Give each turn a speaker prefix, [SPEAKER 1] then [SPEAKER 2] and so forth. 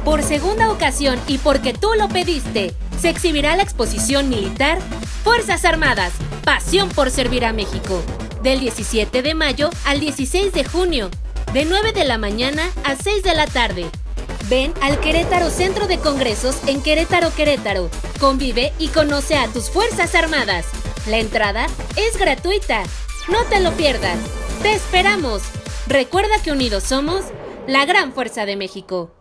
[SPEAKER 1] Por segunda ocasión y porque tú lo pediste, se exhibirá la exposición militar Fuerzas Armadas, Pasión por Servir a México, del 17 de mayo al 16 de junio, de 9 de la mañana a 6 de la tarde. Ven al Querétaro Centro de Congresos en Querétaro, Querétaro. Convive y conoce a tus Fuerzas Armadas. La entrada es gratuita. No te lo pierdas. ¡Te esperamos! Recuerda que unidos somos la gran fuerza de México.